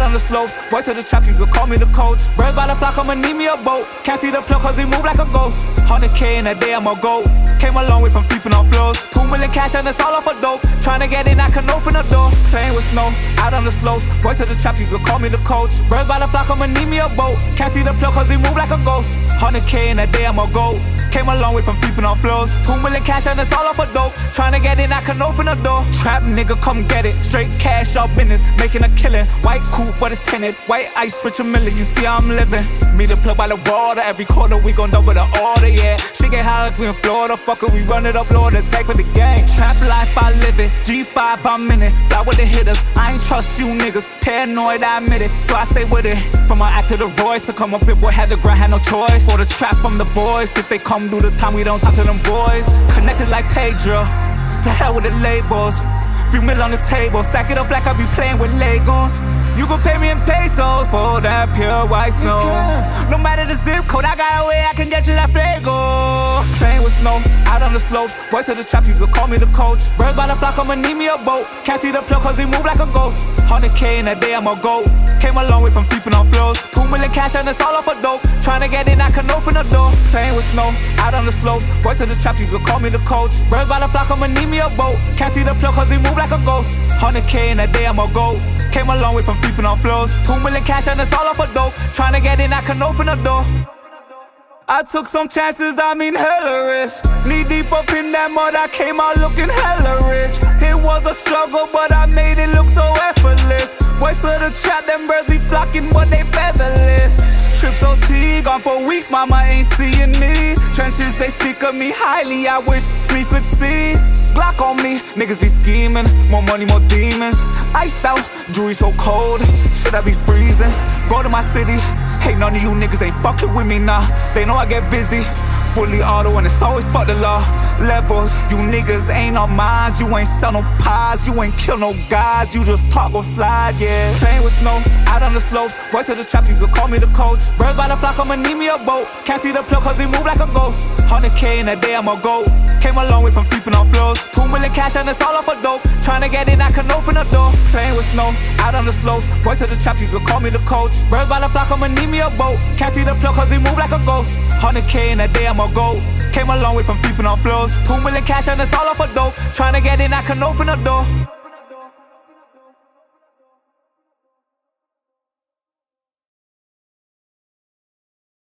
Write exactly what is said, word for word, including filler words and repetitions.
on the slopes, boy to the trap, you could call me the coach. Birds by the flock, I'ma need me a boat. Can't see the plug cause we move like a ghost. one hundred K in a day, I'm a goat. Came a long way from sleeping on floors. Two million cash and it's all off a dope. Tryna get in, I can open the door. Playing with snow, out on the slopes, boy to the trap, you could call me the coach. Birds by the flock, I'ma need me a boat. Can't see the plug cause we move like a ghost. one hundred K in a day, I'm a goat. Came a long way from sleeping on floors. Two million cash and it's all off a dope. Tryna get in, I can open the door. Trap nigga, come get it. Straight cash, all business, making a killing. White coupe, but it's tinted. White ice, rich a million, you see how I'm living. Me the plug by the water, every quarter we gon' double the order, yeah. She get high like we in Florida, fucker, we run it up, Lord, the take for the gang. Trap life, I live it. G five, I'm in it. Fly with the hitters, I ain't trust you niggas. Paranoid, I admit it, so I stay with it. From my act to the voice, to come up here, boy, had the grind, had no choice. For the trap from the boys, if they come through the time, we don't talk to them boys. Connected like Pedro, to hell with the labels. Three mil on the table, stack it up like I be playing with Legos. You gon' pay me in pesos for that pure white snow. No matter the zip code, I got a way I can get you that Prego. Playing with snow, out on the slopes, boy to the trap, you could call me the coach. Birds by the flock, I'ma need me a boat. Can't see the plug cause we move like a ghost. one hundred K in a day, I'm a goat. Came a long way from sleeping on floors. Two million cash and it's all off a dope. Tryna get in, I can open the door. Playing with snow, out on the slopes, boy to the trap, you could call me the coach. Birds by the flock, I'ma need me a boat. Can't see the plug cause we move like a ghost. one hundred K in a day, I'm a goat. Came a long way from sleeping on floors. Two million cash and it's all off a dope. Tryna get in, I can open the door. I took some chances, I mean hella risk. Knee deep up in that mud, I came out looking hella rich. It was a struggle, but I made it look so effortless. Boys to the trap, them birds be flocking, but they featherless. Trips O T, gone for weeks, mama ain't seeing me. Trenches, they speak of me highly, I wish we could see. Glock on me, niggas be scheming. More money, more demons. Iced out, jewelry so cold, should I be freezing? Go to my city, hey, none of you niggas ain't fucking with me now. Nah. They know I get busy. Fully auto and it's always fuck the law. Levels, you niggas ain't on mines. You ain't sell no pies, you ain't kill no guys. You just talk or slide, yeah. Playing with snow, out on the slopes, boy to the trap, you could call me the coach. Birds by the flock, I'ma need me a boat. Can't see the plug cause we move like a ghost. one hundred K in a day, I'm a goat. Came a long way from sleeping on floors. Two million cash and it's all off a dope. Tryna get in, I can open the door. Playing with snow, out on the slopes, boy to the trap, you could call me the coach. Birds by the flock, I'ma need me a boat. Can't see the plug cause we move like a ghost. one hundred K in a day, I'm a goat. Came a long way from sleeping on floors. Two million cash and it's all off a dope. Tryna get in, I can open the door.